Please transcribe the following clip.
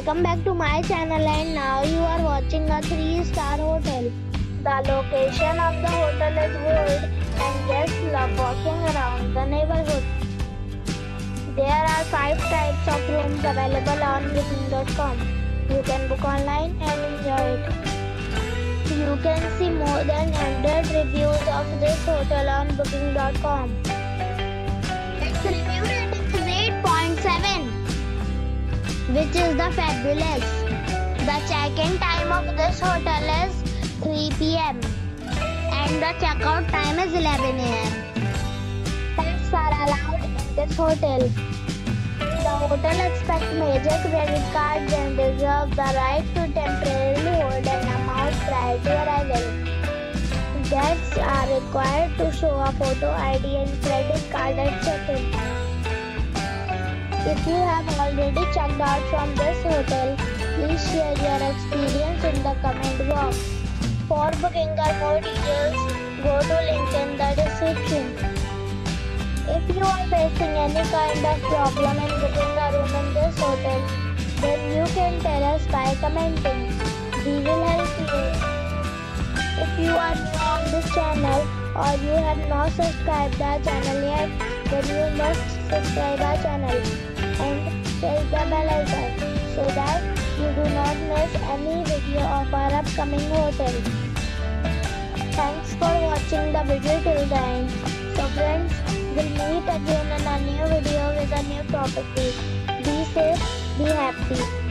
Welcome back to my channel, and now you are watching a 3-star hotel. The location of the hotel is good and guests love walking around the neighborhood. There are 5 types of rooms available on booking.com. You can book online and enjoy it. You can see more than 100 reviews of this hotel on booking.com. Its review rating is 8.7, which is the fabulous. The check-in time of this hotel is 3 p.m. and the checkout time is 11 a.m. Pets are allowed in this hotel. The hotel accepts major credit cards and reserves the right to temporarily hold an amount prior to arrival. Guests are required to show a photo ID and credit card at check-in. If you have already checked out from this hotel, please share your experience in the comment box. For booking or more details, go to link in the description. If you are facing any kind of problem in booking a room in this hotel, then you can tell us by commenting. We will help you. If you are new on this channel or you have not subscribed our channel yet, then you must subscribe our channel and press the bell icon so that you do not miss any video of our upcoming hotel. Thanks for watching the video till the end. So friends, we'll meet again in a new video with a new property. Be safe, be happy.